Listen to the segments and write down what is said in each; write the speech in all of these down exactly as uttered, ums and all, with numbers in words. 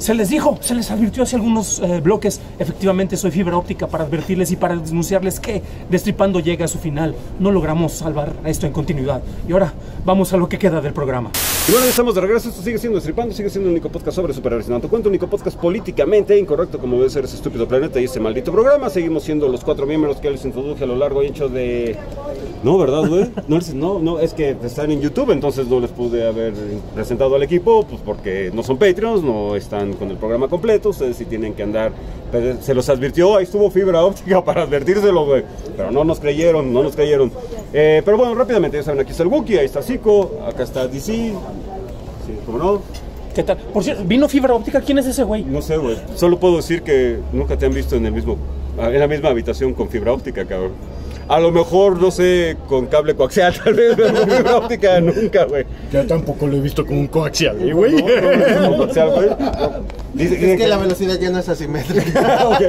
Se les dijo, se les advirtió hace algunos eh, bloques. Efectivamente, soy fibra óptica para advertirles y para denunciarles que Destripando llega a su final. No logramos salvar esto en continuidad. Y ahora, vamos a lo que queda del programa. Y bueno, ya estamos de regreso. Esto sigue siendo Destripando, sigue siendo un único podcast sobre superhéroes. No te cuento, un único podcast políticamente incorrecto como debe ser ese estúpido planeta y ese maldito programa. Seguimos siendo los cuatro miembros que les introduje a lo largo y ancho de... No, ¿verdad, güey? No, no, no, es que están en YouTube, entonces no les pude haber presentado al equipo, pues porque no son Patreons, no están con el programa completo. Ustedes sí tienen que andar, se los advirtió, ahí estuvo fibra óptica para advertírselo, güey, pero no nos creyeron, no nos creyeron. Eh, pero bueno, rápidamente, ya saben, aquí está el Wookiee, ahí está Zico, acá está D C, sí, ¿cómo no? ¿Qué tal? Por cierto, ¿vino fibra óptica? ¿Quién es ese güey? No sé, güey, solo puedo decir que nunca te han visto en el mismo, en la misma habitación con fibra óptica, cabrón. A lo mejor, no sé, con cable coaxial, tal vez, pero con fibra óptica nunca, güey. Yo tampoco lo he visto con un coaxial, güey. No, no, no, no, no, coaxial, güey. No. Dice, es que, que la velocidad ya no es asimétrica. Okay.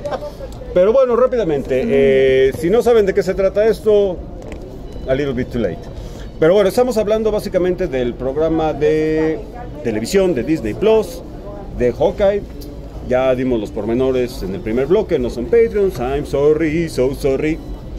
Pero bueno, rápidamente, eh, si no saben de qué se trata esto, a little bit too late. Pero bueno, estamos hablando básicamente del programa de televisión de Disney Plus, de Hawkeye. Ya dimos los pormenores en el primer bloque, no son Patreons, I'm sorry, so sorry.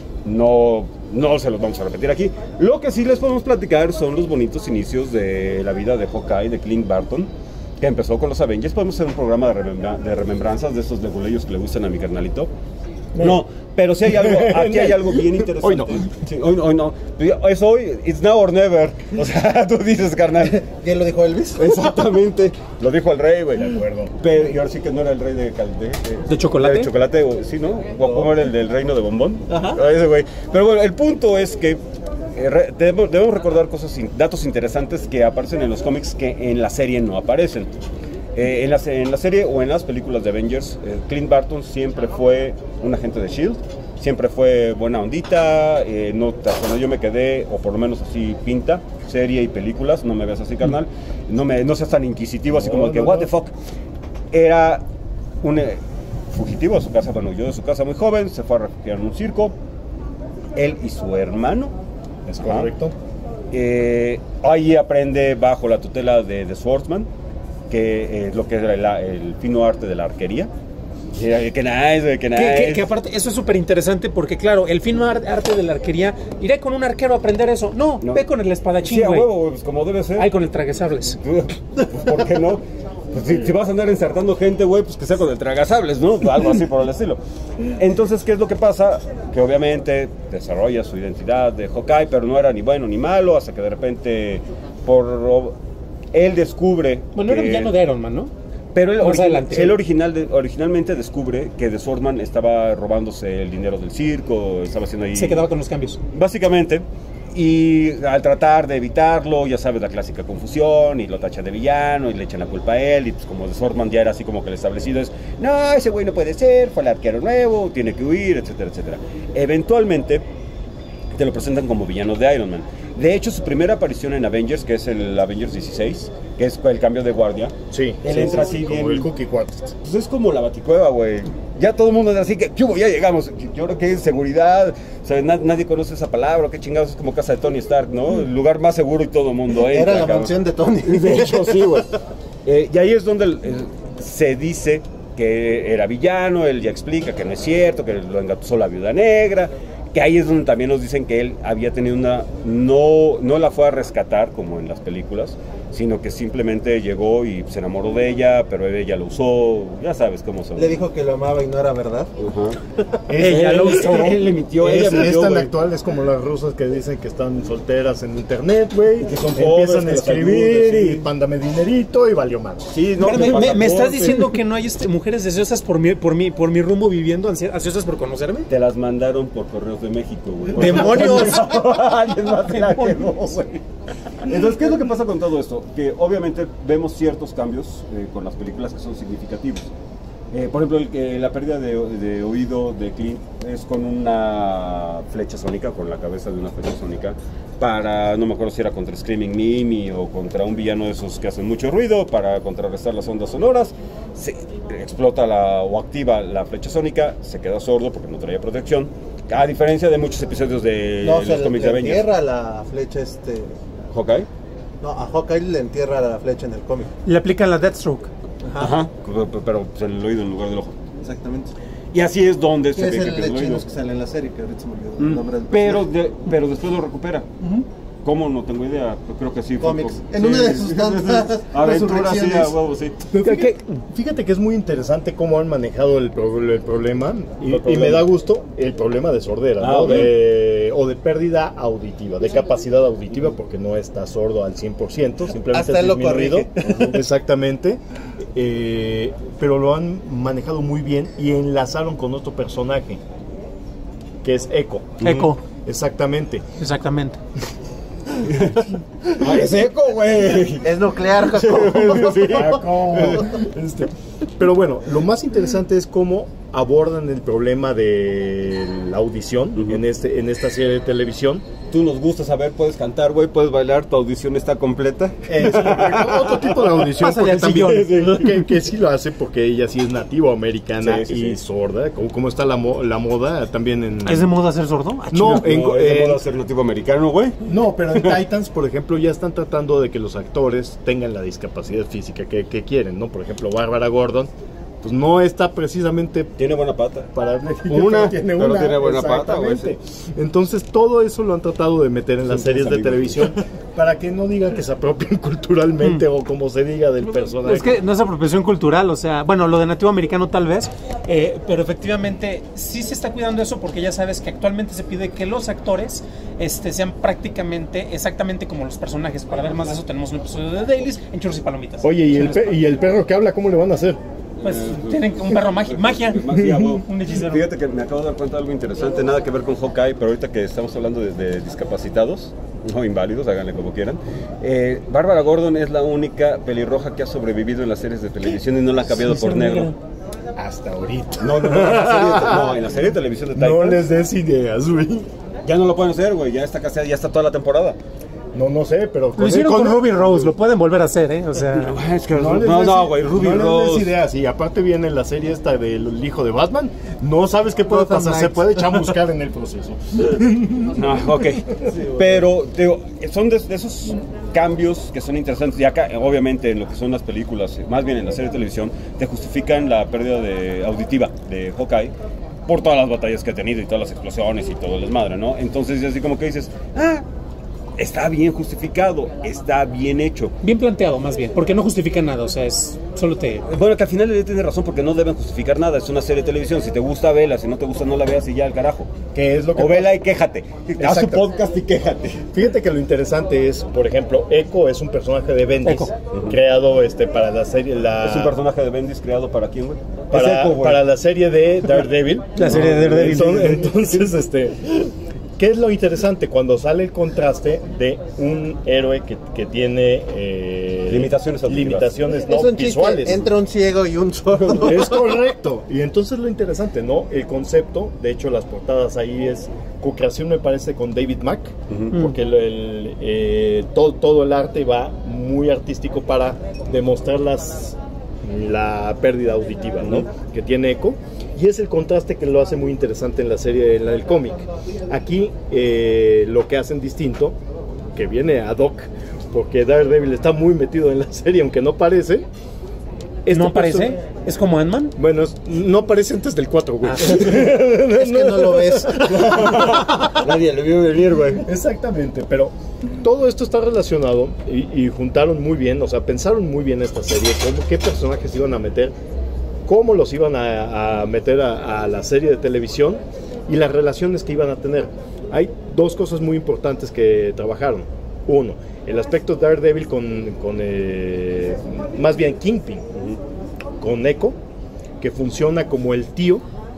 No, no se los vamos a repetir aquí. Lo que sí les podemos platicar son los bonitos inicios de la vida de Hawkeye, de Clint Barton, que empezó con los Avengers. Podemos hacer un programa de, remembra de remembranzas de esos leguleyos que le gustan a mi carnalito. No, pero sí hay algo, aquí hay algo bien interesante. Hoy no. Sí, hoy, hoy no. Es hoy, it's now or never. O sea, tú dices, carnal. ¿Quién lo dijo, Elvis? Exactamente. Lo dijo el rey, güey. De acuerdo. Pero, y ahora sí que no era el rey de... ¿De, de, ¿De chocolate? De chocolate, sí, ¿no? ¿Cómo era el del reino de bombón? Ajá. Ese güey. Pero bueno, el punto es que eh, re, debemos, debemos recordar cosas, datos interesantes que aparecen en los cómics que en la serie no aparecen. Eh, en, la, en la serie o en las películas de Avengers, eh, Clint Barton siempre fue un agente de S H I E L D, siempre fue buena ondita, eh, no, cuando yo me quedé, o por lo menos así pinta, serie y películas, no me veas así, carnal, no, me, no seas tan inquisitivo, así no, como no, que, what no. the fuck, era un eh, fugitivo de su casa, bueno, yo de su casa muy joven, se fue a refugiar en un circo, él y su hermano, es correcto, eh, ahí aprende bajo la tutela de The Swordsman, que es lo que es el, el fino arte de la arquería. Que nice, que nice. Que, que, que aparte, eso es súper interesante porque, claro, el fino arte de la arquería, iré con un arquero a aprender eso. No, no. Ve con el espadachín, güey. Sí, a huevo, pues como debe ser. Ay, con el tragasables. Pues, ¿por qué no? Pues, si, si vas a andar ensartando gente, güey, pues que sea con el tragasables, ¿no? Algo así por el estilo. Entonces, ¿qué es lo que pasa? Que obviamente desarrolla su identidad de Hawkeye, pero no era ni bueno ni malo, hasta que de repente, por... él descubre... Bueno, que... era villano de Iron Man, ¿no? Pero él, origi él original de, originalmente descubre que The Swordsman estaba robándose el dinero del circo, estaba haciendo ahí... Se quedaba con los cambios. Básicamente. Y al tratar de evitarlo, ya sabes, la clásica confusión, y lo tacha de villano, y le echan la culpa a él, y pues como The Swordsman ya era así como que el establecido es, no, ese güey no puede ser, fue el arquero nuevo, tiene que huir, etcétera, etcétera. Eventualmente te lo presentan como villano de Iron Man. De hecho, su primera aparición en Avengers, que es el Avengers dieciséis, que es el cambio de guardia. Sí, él sí, entra sí, así como bien, el Cookie Quad. Pues es como la Baticueva, güey. Ya todo el mundo es así que, ¿qué hubo? Ya llegamos. Yo creo que es seguridad, o sea, na nadie conoce esa palabra, qué chingados, es como casa de Tony Stark, ¿no? El lugar más seguro y todo el mundo entra. Era la cabrón. mansión de Tony. De hecho, sí, güey. Eh, y ahí es donde el, el, se dice que era villano, él ya explica que no es cierto, que lo engatusó la Viuda Negra. Que ahí es donde también nos dicen que él había tenido una... No, no la fue a rescatar como en las películas, sino que simplemente llegó y se enamoró de ella, pero ella lo usó, ya sabes cómo son. Le dijo que lo amaba y no era verdad. Uh-huh. Ella lo usó. Él le mintió, es, ella mintió, es tan güey. actual, es como las rusas que dicen que están solteras en internet, güey. Que son pobres, empiezan a escribir y sí. Mándame dinerito y valió mal. Sí, no, me, me, me estás diciendo que no hay este, mujeres deseosas por mi, por, mi, por mi rumbo viviendo, ansiosas por conocerme. Te las mandaron por correos de México, güey. ¡Demonios! Alguien más te la quedó, güey. Entonces, ¿qué es lo que pasa con todo esto? Que obviamente vemos ciertos cambios eh, con las películas que son significativos. Eh, por ejemplo, el, que la pérdida de, de oído de Clint es con una flecha sónica, con la cabeza de una flecha sónica, para, no me acuerdo si era contra Screaming Mimi o contra un villano de esos que hacen mucho ruido, para contrarrestar las ondas sonoras. Se explota la, o activa la flecha sónica, se queda sordo porque no traía protección, a diferencia de muchos episodios de no, los se cómics le, de Avengers. entierra la flecha este... ¿Hawkeye? No, a Hawkeye le entierra la flecha en el cómic. Le aplican la Deathstroke. Ajá. Pero, pero pues, el oído en lugar del ojo. Exactamente. Y así es donde se Es ve el que de pierde el oído. chinos que sale en la serie, que ahorita se me olvidó el Mm, nombre del Pero, personaje. de- pero después lo recupera. ¿Cómo? No tengo idea. Pero creo que sí. fue Cómics. como- En sí. una de sus tantas Aventuras, sí, a resurrecciones. huevo, sí. Pero fíjate, fíjate que es muy interesante cómo han manejado el, pro- el problema y, El problema. y me da gusto el problema de sordera, Ah, ¿no? ok. De- o de pérdida auditiva, de capacidad auditiva, porque no está sordo al cien por ciento, simplemente Hasta es él lo disminuido. corrige. Exactamente. Eh, pero lo han manejado muy bien y enlazaron con otro personaje, que es Echo. Echo. Exactamente. Exactamente. Ah, es eco, güey. Es nuclear, Jacobo. Este, pero bueno, lo más interesante es cómo abordan el problema de la audición Ujú. en este en esta serie de televisión. Tú nos gusta saber, puedes cantar, güey, puedes bailar, tu audición está completa. Es correcto, otro tipo de audición Pásale porque al también, que, que sí lo hace porque ella sí es nativo americana Sí, sí, y sí. sorda, como, como está la, mo- la moda también en... ¿Es de moda ser sordo? Ah, No, chinga. en- No, es de en- moda ser nativo americano, güey. No, pero en Titans, por ejemplo, ya están tratando de que los actores tengan la discapacidad física que, que quieren, ¿no? Por ejemplo, Bárbara Gordon, pues no está precisamente Tiene buena pata. para Una, tiene pero una, tiene buena pata, güey, exactamente. Entonces todo eso lo han tratado de meter en las Son series de amigos. televisión para que no digan que se apropien culturalmente o como se diga del personaje. Es que no es apropiación cultural, o sea, bueno, lo de nativo americano tal vez, eh, pero efectivamente sí se está cuidando eso porque ya sabes que actualmente se pide que los actores este, sean prácticamente exactamente como los personajes. Para ver más de eso tenemos un episodio de Dailies en Churros y Palomitas. Oye, ¿y el, Son pe- y el perro que habla, cómo le van a hacer? Pues tienen un perro magi- magia, Magia, güey. un hechicero. Fíjate que me acabo de dar cuenta de algo interesante, nada que ver con Hawkeye, pero ahorita que estamos hablando de, de discapacitados, no inválidos, háganle como quieran. Eh, Bárbara Gordon es la única pelirroja que ha sobrevivido en las series de televisión y no la ha cambiado Sí, por sí, negro. negra. Hasta ahorita. No, no, no, en la serie de, no, en la serie de televisión de Titans No les des ideas, güey. ya no lo pueden hacer, güey, ya está casi, ya está toda la temporada. No, no sé, pero... Lo hicieron con Ruby Rose, lo pueden volver a hacer, ¿eh? O sea, Es que No, les no, des- no, güey, Ruby no les des Rose. ideas. Y aparte viene la serie esta del hijo de Batman. No sabes qué puede Gotham pasar. Se Knights. puede chamuscar en el proceso. No, ok. Pero digo, son de, de esos cambios que son interesantes. Y acá, obviamente, en lo que son las películas, más bien en la serie de televisión, te justifican la pérdida de auditiva de Hawkeye por todas las batallas que ha tenido y todas las explosiones y todo el desmadre, ¿no? Entonces, así como que dices, ah, está bien justificado, está bien hecho. bien planteado más bien, porque no justifica nada, o sea, es solo te... Bueno, que al final él tiene razón porque no deben justificar nada. Es una serie de televisión. Si te gusta, vela. Si no te gusta, no la veas y ya al carajo. ¿Qué es lo que O pasa? vela y quéjate. Haz tu Exacto. podcast y quéjate. Fíjate que lo interesante es, por ejemplo, Echo es un personaje de Bendis, Echo. creado este para la serie la Es un personaje de Bendis creado para quién, güey. para, Es Echo, güey. para la serie de Daredevil. La serie de Daredevil. Entonces, entonces, este, ¿qué es lo interesante? Cuando sale el contraste de un héroe que, que tiene eh, Limitaciones auditivas. limitaciones no Es un chiste, visuales. entra un ciego y un sordo. Es correcto. Y entonces lo interesante, ¿no? El concepto, de hecho las portadas ahí es co-creación me parece con David Mack, Ujú. porque el, el, eh, todo, todo el arte va muy artístico para demostrar las, la pérdida auditiva, ¿no? Ujú. Que tiene Echo. Y es el contraste que lo hace muy interesante en la serie, en la del cómic. Aquí eh, lo que hacen distinto, que viene ad hoc, porque Daredevil está muy metido en la serie, aunque no parece. Este ¿No aparece? perso- ¿Es como Ant-Man? Bueno, es- no aparece antes del cuatro, güey. Es que no lo ves. Nadie lo vio venir, güey. Exactamente, pero todo esto está relacionado y, y juntaron muy bien, o sea, pensaron muy bien esta serie, cómo, qué personajes iban a meter, cómo los iban a, a meter a, a la serie de televisión y las relaciones que iban a tener. Hay dos cosas muy importantes que trabajaron. Uno, el aspecto Daredevil con, con eh, más bien Kingpin, con Echo, que funciona como el tío,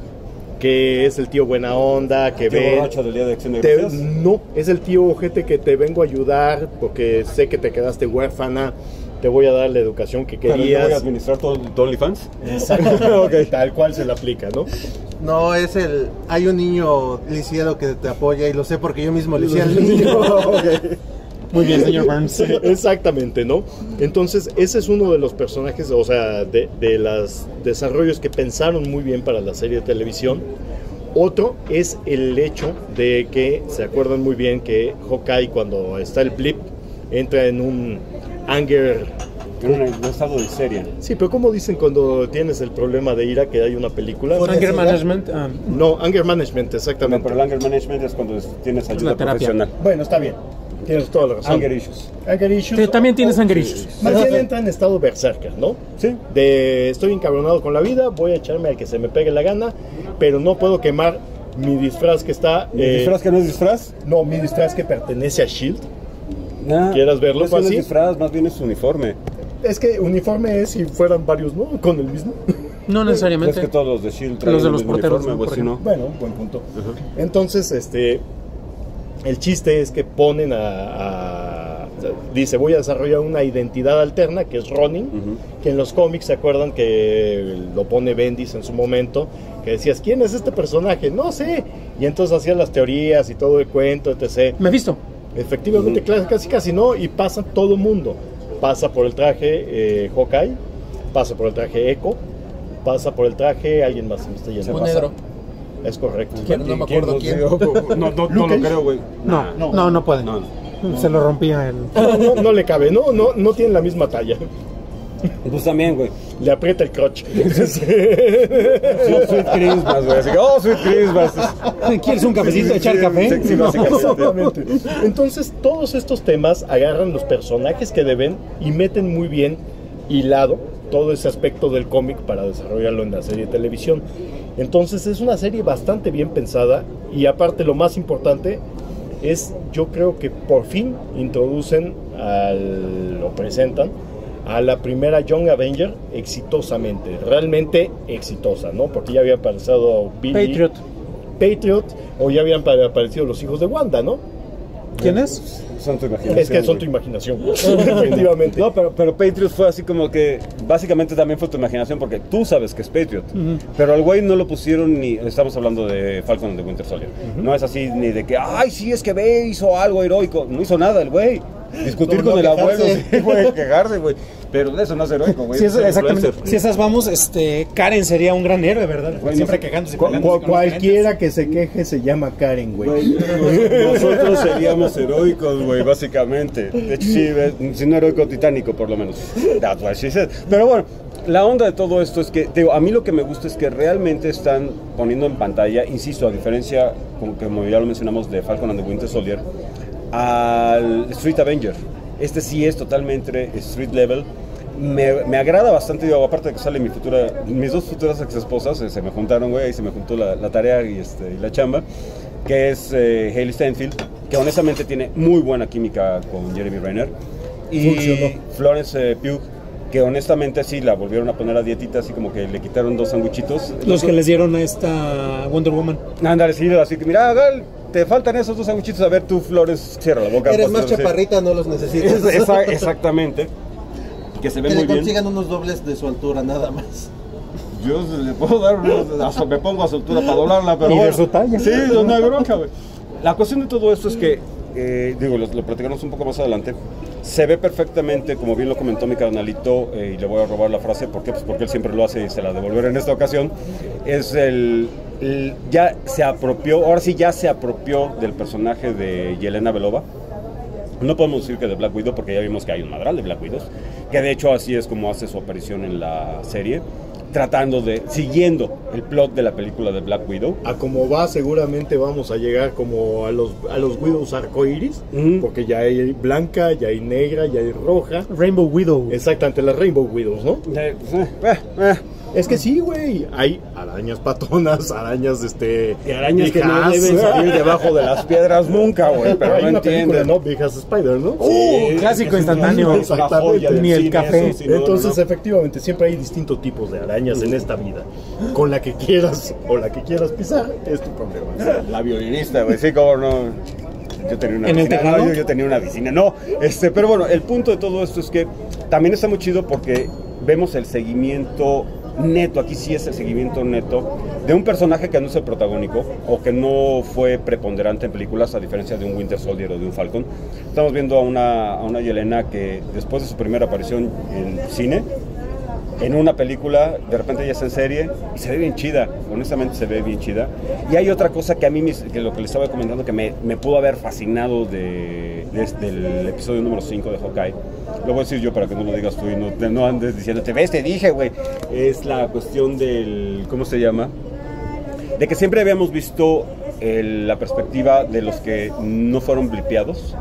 que es el tío buena onda, que Tío ve... borracho del día de acción de Te- gracias. no, es el tío ojete que te vengo a ayudar porque sé que te quedaste huérfana, te voy a dar la educación que Pero yo querías. voy a administrar todo tu OnlyFans. Exacto, ok, tal cual se le aplica, ¿no? No, es el. Hay un niño lisiado que te apoya y lo sé porque yo mismo le decía al niño. Muy bien, señor Burns. Exactamente, ¿no? Entonces, ese es uno de los personajes, o sea, de, de los desarrollos que pensaron muy bien para la serie de televisión. Otro es el hecho de que, se acuerdan muy bien que Hawkeye, cuando está el blip, entra en un anger en un estado de histeria. Sí, pero ¿cómo dicen cuando tienes el problema de ira que hay una película? Anger management. ah, No, anger management, No, exactamente. pero el anger management es cuando tienes ayuda la terapia. profesional. Bueno, está bien. Tienes toda la razón. Anger issues. Anger issues. Te- también tienes o- anger issues. Más bien entra en estado berserker, ¿no? Sí. De estoy encabronado con la vida, voy a echarme al que se me pegue la gana, pero no puedo quemar mi disfraz que está... ¿Mi eh, disfraz que no es disfraz? No, mi disfraz que pertenece a S H I E L D. Nah, ¿Quieres verlo no es que no es así? disfraz, más bien es uniforme. Es que uniforme es si fueran varios, ¿no? Con el mismo. No necesariamente. Es que todos los de S H I E L D traen Los de el los mismo porteros, uniforme, ¿no? pues, Por si no. Bueno, buen punto. Entonces, este, el chiste es que ponen a, a- dice, voy a desarrollar una identidad alterna, que es Ronin, Ujú. que en los cómics se acuerdan que lo pone Bendis en su momento, que decías, ¿quién es este personaje? No sé. Y entonces hacían las teorías y todo el cuento, etcétera. Me he visto. Efectivamente, Ujú. casi, casi casi no, y pasa todo mundo. Pasa por el traje eh, Hawkeye, pasa por el traje Echo, pasa por el traje, alguien más se me está yendo. Un Pasa- negro. Es correcto. ¿Quién? No me acuerdo quién. No, no, no lo Lucas. creo, güey. No, no, no, puede. No, no. Se lo rompía el. No, no, no le cabe, no, no, no tiene la misma talla. Pues también, güey. Le aprieta el crotch. Sweet Christmas, güey. Así que, oh, Sweet Christmas. ¿Quieres un cafecito? ¿Echar café? Sí, sí, básicamente. Exactamente. Entonces, todos estos temas agarran los personajes que deben y meten muy bien hilado todo ese aspecto del cómic para desarrollarlo en la serie de televisión. Entonces, es una serie bastante bien pensada y aparte lo más importante es, yo creo que por fin introducen al, lo presentan a la primera Young Avenger exitosamente, realmente exitosa, ¿no? Porque ya había aparecido Billy, Patriot. Patriot, o ya habían pa- aparecido los hijos de Wanda, ¿no? ¿Quién es? Son tu imaginación. Es que son tu güey. imaginación, definitivamente. No, pero, pero Patriot fue así como que básicamente también fue tu imaginación porque tú sabes que es Patriot. Pero al güey no lo pusieron ni. Estamos hablando de Falcon and the Winter Soldier. No es así ni de que, ay, sí, es que ve, hizo algo heroico. No hizo nada el güey. Discutir No, no con el abuelo, quejarse. sí, güey, quejarse, güey. Pero eso no es heroico, güey. Si, es es- exactamente. influencer. Si esas vamos, este, Karen sería un gran héroe, ¿verdad? Bueno, Siempre sí. quejándose. y Cu- peleándose cu- con los cualquiera que se queje se llama Karen, güey. Güey, nosotros seríamos heroicos, güey, básicamente. De hecho, sí, eh, si no heroico, titánico, por lo menos. That's what she said. Pero bueno, la onda de todo esto es que, te digo, a mí lo que me gusta es que realmente están poniendo en pantalla, insisto, a diferencia, como, que como ya lo mencionamos, de Falcon and the Winter Soldier, al Street Avenger. Este sí es totalmente street level. Me, me agrada bastante, digo, aparte de que sale mi futura, mis dos futuras ex esposas eh, se me juntaron, güey, y se me juntó la, la tarea y, este, y la chamba, que es eh, Hailey Steinfeld, que honestamente tiene muy buena química con Jeremy Renner, y Funcionó. Florence eh, Pugh, que honestamente sí la volvieron a poner a dietita, así como que le quitaron dos sanguichitos. Los que les dieron a esta Wonder Woman. Ándale, sí, así que mira, Gal, te faltan esos dos sanguichitos, a ver tú, Florence, cierra la boca. Eres pues, más sí. chaparrita, no los necesitas. Esa- exactamente. Que se ve Que muy le bien. consigan unos dobles de su altura, nada más. Yo le puedo dar unos, hasta me pongo a su altura para doblarla, pero Y de bueno. su talla. Sí, no hay bronca, güey. La cuestión de todo esto es que, eh, digo, lo, lo platicamos un poco más adelante. Se ve perfectamente, como bien lo comentó mi carnalito, eh, y le voy a robar la frase, ¿por qué? Pues porque él siempre lo hace y se la devolveré en esta ocasión. Es el, el- ya se apropió, ahora sí ya se apropió del personaje de Yelena Belova. No podemos decir que de Black Widow porque ya vimos que hay un madral de Black Widows, que de hecho así es como hace su aparición en la serie, tratando de, siguiendo el plot de la película de Black Widow. A como va, seguramente vamos a llegar como a los, a los Widows arcoiris, Ujú. porque ya hay blanca, ya hay negra, ya hay roja. Rainbow Widow. Exactamente, las Rainbow Widows, ¿no? Eh, eh, eh. Es que sí, güey. Hay arañas patonas, arañas, este. Y arañas que no viejas. deben salir debajo de las piedras nunca, güey, pero Hay no una película, entienden. ¿no? Viejas Spider, ¿no? Uh, clásico instantáneo. Es una joya del Ni el cine, café. eso, sí, no, Entonces, no. efectivamente, siempre hay distintos tipos de arañas en esta vida. Con la que quieras o la que quieras pisar, es tu problema. La violinista, güey, sí, como no. Yo tenía una ¿En el vecina, teclado? no, yo, yo tenía una vecina, no, este, pero bueno, el punto de todo esto es que también está muy chido porque vemos el seguimiento neto, aquí sí es el seguimiento neto de un personaje que no es el protagónico o que no fue preponderante en películas a diferencia de un Winter Soldier o de un Falcon. Estamos viendo a una, a una Yelena que después de su primera aparición en cine en una película, de repente ya está en serie y se ve bien chida, honestamente se ve bien chida. Y hay otra cosa que a mí, que lo que les estaba comentando, que me, me pudo haber fascinado de, de, del episodio número cinco de Hawkeye, lo voy a decir yo para que no lo digas tú y no, no andes diciendo, te ves, te dije, güey, es la cuestión del, ¿cómo se llama? De que siempre habíamos visto el, la perspectiva de los que no fueron blipeados,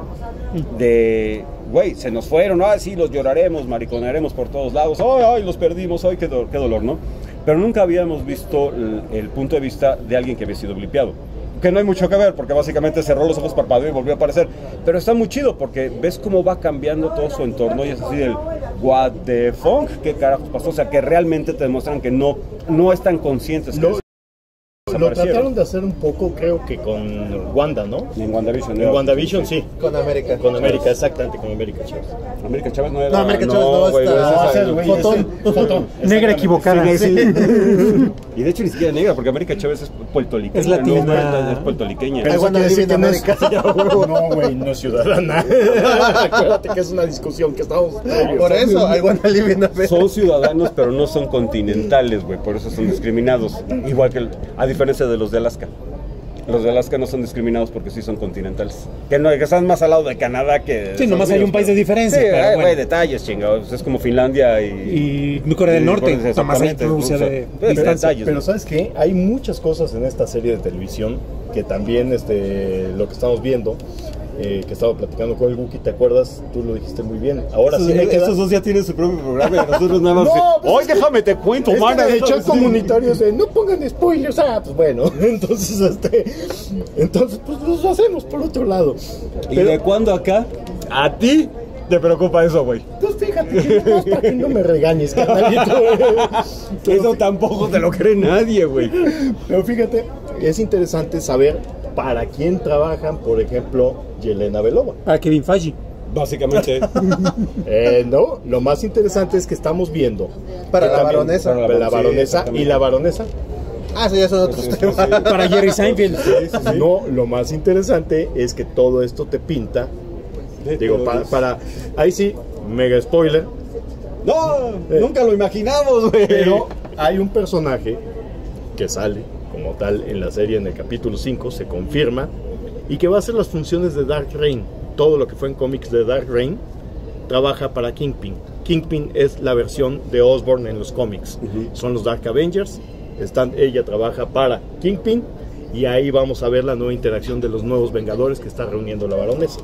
de, güey, se nos fueron, ah, sí, los lloraremos, mariconaremos por todos lados, ay, ay, los perdimos, ay, qué, do qué dolor, ¿no? Pero nunca habíamos visto el, el punto de vista de alguien que había sido blipeado. Que no hay mucho que ver, porque básicamente cerró los ojos, parpadeó y volvió a aparecer. Pero está muy chido, porque ves cómo va cambiando todo su entorno y es así del what the fuck, qué carajos pasó. O sea, que realmente te demuestran que no, no están conscientes que no. Lo trataron de hacer un poco, creo que con Wanda, ¿no? En WandaVision. En WandaVision, sí. Con América. Con América, exactamente, con América Chávez. América Chávez no era... No, América Chávez no, güey, está... no, Fotón. Fotón. Negra equivocada. Sí, sí. Y de hecho ni siquiera negra, porque América Chávez es puertorriqueña. Es latina. No, es puertorriqueña. Pero Ay, eso quiere decir que no es... América. No, güey, no es ciudadana. Acuérdate que es una discusión que estamos... Por eso, I wanna live in America. Son ciudadanos, pero no son continentales, güey, por eso son discriminados. Igual que, el, a diferencia de los de Alaska. Los de Alaska no son discriminados porque sí son continentales. Que, no, que están más al lado de Canadá que... Sí, nomás hay un país de diferencia. Sí, pero hay, bueno. hay detalles, chingados. Es como Finlandia y... Y Corea del Norte, y, nomás hay exactamente, Rusia o sea, de pero distancia. detalles, Pero ¿no? ¿sabes qué? Hay muchas cosas en esta serie de televisión que también este, lo que estamos viendo, eh, que estaba platicando con el Guki, ¿te acuerdas? Tú lo dijiste muy bien. Ahora sí me queda... Estos dos ya tienen su propio programa y nosotros nada más... No, de, pues ¡Oye, es que- déjame te cuento, Es que mana! de hecho el comunitario de no pongan spoilers, ah, pues bueno, entonces este, entonces pues los hacemos por otro lado. ¿Y Pero, de cuándo acá? ¿A ti te preocupa eso, güey? pues fíjate que nomás para que no me regañes, carnalito. Eso tampoco te lo cree nadie, güey. Pero fíjate, es interesante saber para quién trabajan, por ejemplo, Yelena Belova. Para Kevin Feige. Básicamente. Eh, no, lo más interesante es que estamos viendo Para que la también- baronesa. para la, Sí, baronesa y exactamente. la baronesa. Ah, sí, ya son otros Sí, sí, temas. sí. Para Jerry Seinfeld. No, lo más interesante es que todo esto te pinta. Digo, para, para ahí sí, mega spoiler. No, Eh. nunca lo imaginamos, güey. Pero hay un personaje que sale como tal en la serie en el capítulo cinco, se confirma, y que va a hacer las funciones de Dark Reign. Todo lo que fue en cómics de Dark Reign trabaja para Kingpin. Kingpin es la versión de Osborn en los cómics. Ujú. Son los Dark Avengers. Están, ella trabaja para Kingpin, y ahí vamos a ver la nueva interacción de los nuevos Vengadores que está reuniendo la baronesa.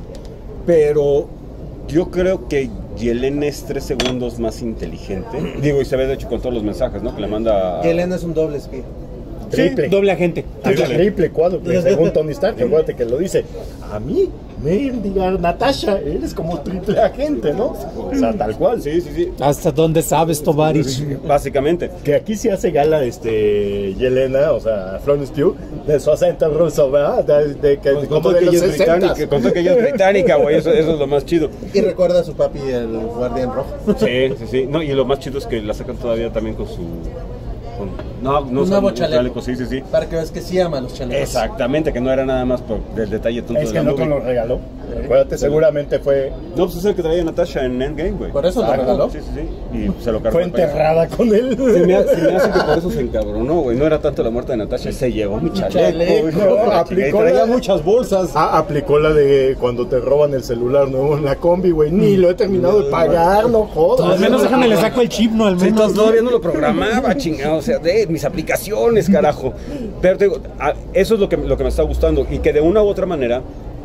Pero yo creo que Yelena es tres segundos más inteligente. Digo, y se ve de hecho con todos los mensajes, ¿no? Que le manda... a- Yelena es un doble espía. Triple. Doble agente. Triple, triple, cuádruple, según Tony Stark, acuérdate que lo dice. A mí, me diga Natasha, eres como triple agente, ¿no? O sea, tal cual. Sí, sí, sí. ¿Hasta dónde sabes, Tovarich? Básicamente. Que aquí se hace gala este Yelena, o sea, Florence Pugh, de su acento ruso, ¿verdad? De, de, que, Con, como todo de que los ella es británica, sesenta. con todo que ella es británica, güey. Eso, eso es lo más chido. Y recuerda a su papi, el guardián rojo. Sí, sí, sí. No, y lo más chido es que la sacan todavía también con su... con- no, no Un son- nuevo un chaleco. Sí, sí, sí. Para que veas que sí ama a los chalecos. Exactamente, que no era nada más por el detalle tonto Es de que la el otro movie. lo regaló. Acuérdate, seguramente fue, No, pues es el que traía Natasha en Endgame, güey. Por eso lo Exacto. regaló. Sí, sí, sí. Y se lo cargó. fue el payaso. enterrada con él. Se me, ha- se me hace que por eso se encabronó, güey. No era tanto la muerte de Natasha, se llevó mi chaleco. chaleco, güey. no, Y aplicó traía la- muchas bolsas. Ah, aplicó la de cuando te roban el celular nuevo en la combi, güey. Ni lo he terminado de pagar, no jodas. Al menos déjame le saco el chip, ¿no? Al Sí, menos. entonces todavía no lo programaba, chingado, o sea, de mis aplicaciones, carajo. Pero te digo, a- eso es lo que, lo que me está gustando y que de una u otra manera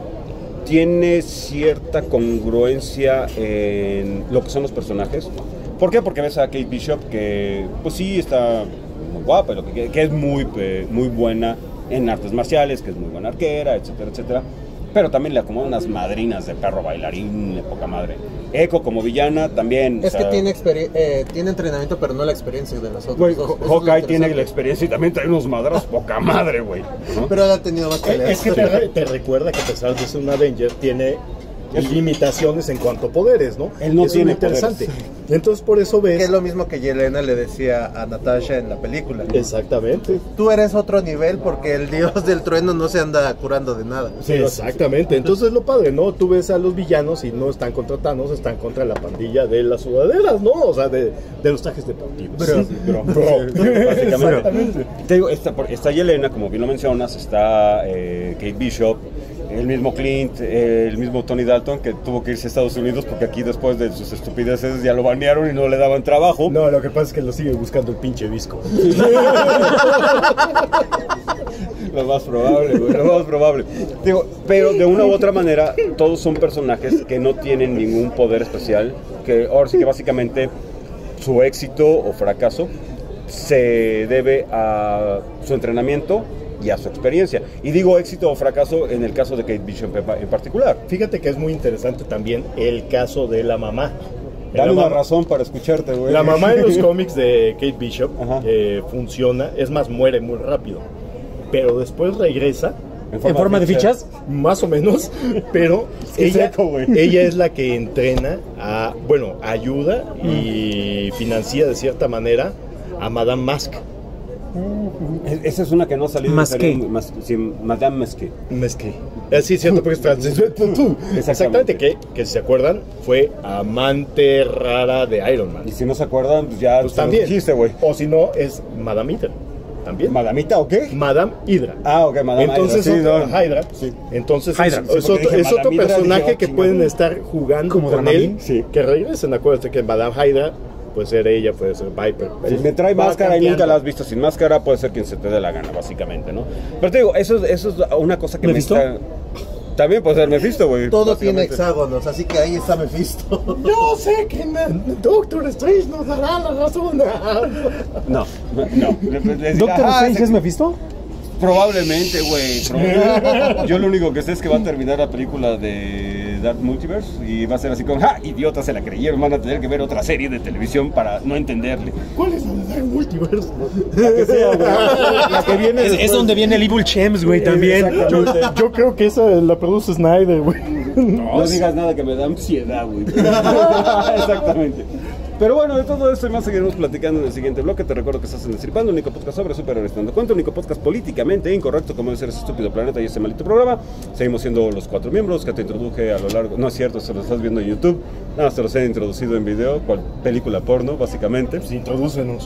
tiene cierta congruencia en lo que son los personajes. ¿Por qué? Porque ves a Kate Bishop que, pues sí, está muy guapa, y lo que, que es muy, eh, muy buena en artes marciales, que es muy buena arquera, etcétera, etcétera. Pero también le acomoda unas madrinas de perro bailarín, de poca madre. Echo como villana también. Es o que sea, tiene, experi- eh, tiene entrenamiento, pero no la experiencia de nosotros. Güey, dos. Ho- Eso es lo Hawkeye tiene interesante. la experiencia y también trae unos madras poca madre, güey. ¿no? Pero él ha tenido más Es peleas. que te, re- te recuerda que a pesar de ser un Avenger, tiene limitaciones en cuanto a poderes, ¿no? Él no Eso tiene es muy interesante. poderes. Entonces por eso ves... Que es lo mismo que Yelena le decía a Natasha en la película. Exactamente. Tú eres otro nivel porque el dios del trueno no se anda curando de nada. Sí, exactamente. Entonces lo padre, ¿no? Tú ves a los villanos y no están contra Thanos, están contra la pandilla de las sudaderas, ¿no? O sea, de, de los trajes deportivos. Bro. Bro, bro, básicamente. Te digo, está, está Yelena, como bien lo mencionas, está eh, Kate Bishop, el mismo Clint, eh, el mismo Tony Dalton, que tuvo que irse a Estados Unidos porque aquí después de sus estupideces ya lo banearon y no le daban trabajo. No, lo que pasa es que lo sigue buscando el pinche disco. Lo más probable, güey, lo más probable. Digo, pero de una u otra manera, todos son personajes que no tienen ningún poder especial, que ahora sí que básicamente su éxito o fracaso se debe a su entrenamiento y a su experiencia. Y digo éxito o fracaso en el caso de Kate Bishop en particular. Fíjate que es muy interesante también el caso de la mamá. Dale la una mamá, razón para escucharte, güey. La mamá en los cómics de Kate Bishop eh, funciona, es más, muere muy rápido. Pero después regresa. ¿En forma, ¿En forma de fichas? Más o menos, pero ella, seco, ella es la que entrena, a, bueno, ayuda y financia de cierta manera a Madame Mask. Esa es una que no ha salido. Masqué. Mas, sí, Madame Masqué. Masqué. Eh, sí, cierto, porque es francés. Exactamente. Exactamente, que, que si se acuerdan, fue amante rara de Iron Man. Y si no se acuerdan, pues ya pues también. Dijiste, güey. O si no, es Madame Hydra. ¿También? ¿Madamita o qué? Madame Hydra. Ah, ok, Madame Entonces, Hydra. Otro, Sí, no. Hydra. Sí. Entonces Hydra, es, sí, es, otro, dije, es otro Hydra, personaje dije, que chingón. pueden estar jugando Como con Dramamine. él. Sí. Que regresen. Acuérdate que Madame Hydra puede ser ella, puede ser Viper. Si me trae Va máscara y nunca cambiando. la has visto sin máscara, puede ser quien se te dé la gana, básicamente, ¿no? Pero te digo, eso, es- eso es una cosa que ¿Mephisto? me está... También puede ser Mephisto, güey. Todo tiene básicamente. hexágonos, así que ahí está Mephisto. Yo sé que me- Doctor Strange nos dará la razón. No, no, no. Les- les dirá, ¿Doctor "Ah, Strange ese- es Mephisto? Probablemente, güey. probablemente. Yo lo único que sé es que va a terminar la película de Dark Multiverse y va a ser así como, ¡ja! Idiotas se la creyeron, van a tener que ver otra serie de televisión para no entenderle. ¿Cuál es la de Dark Multiverse? La que sea, güey. La que viene Es, después. es donde viene el Evil Chems, güey, también. Exactamente. Yo creo que esa la produce Snyder, güey. No digas nada que me da ansiedad, güey. Exactamente. Pero bueno, de todo esto y más seguiremos platicando en el siguiente bloque. Te recuerdo que estás en Destripando, un único podcast sobre superhéroes dando cuenta, un único podcast políticamente incorrecto como debe ser ese estúpido planeta y ese maldito programa. Seguimos siendo los cuatro miembros que te introduje a lo largo... No es cierto, se lo estás viendo en YouTube. Nada más te los he introducido en video, cual película porno, básicamente. Pues introdúcenos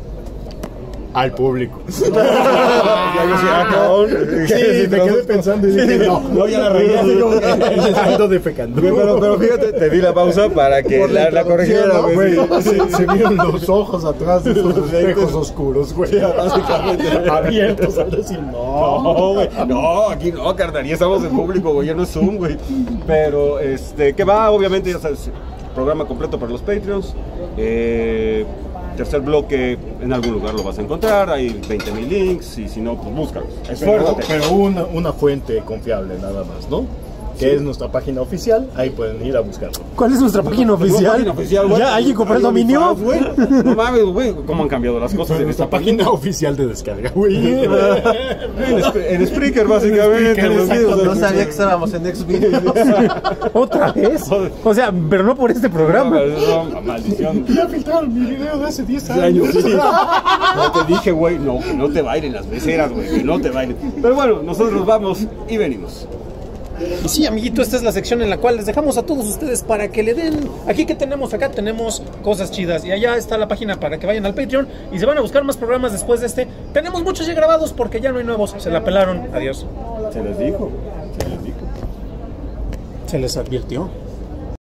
al público. Ya yo sí, ah, cabrón. Sí, me quedé pensando y dije, no, No, ya la regué. así como que- ando defecando. Güey, Pero, pero fíjate, te di la pausa para que Por la la, la corrigiera, introducción, güey. Güey, se, se vieron los ojos atrás de esos espejos oscuros, güey. Básicamente. Abiertos al decir, no. No, güey. No, aquí no, carnal. Ya estamos en público, güey. Ya no es Zoom, güey. Pero, este, que va, obviamente, ya sabes, programa completo para los Patreons. Eh, tercer bloque, en algún lugar lo vas a encontrar. Hay veinte mil links. Y si no, pues búscalos. Pero, Esfuérzate. pero una, una fuente confiable nada más, ¿no? Que es nuestra página oficial, ahí pueden ir a buscarlo. ¿Cuál es nuestra página oficial? Página oficial, güey. ¿Ya alguien compró el Hay dominio? OnlyFans, güey. No mames, güey. ¿Cómo han cambiado las cosas en esta Nuestra página oficial de descarga, güey. En, Sp- en Spreaker, básicamente. Spreaker, los exacto. videos No de- sabía que estábamos en Xvideos. ¿Otra vez? O sea, pero no por este programa. No, maldición. Ya filtraron mi video de hace diez años. años. Sí. No te dije, güey, no, que no te bailen las beceras, güey, que no te bailen. Pero bueno, nosotros vamos y venimos. Y sí, amiguito, esta es la sección en la cual les dejamos a todos ustedes para que le den. Aquí que tenemos, acá tenemos cosas chidas. Y allá está la página para que vayan al Patreon. Y se van a buscar más programas después de este. Tenemos muchos ya grabados porque ya no hay nuevos. Se la pelaron. Adiós. Se les dijo, se les dijo. Se les advirtió.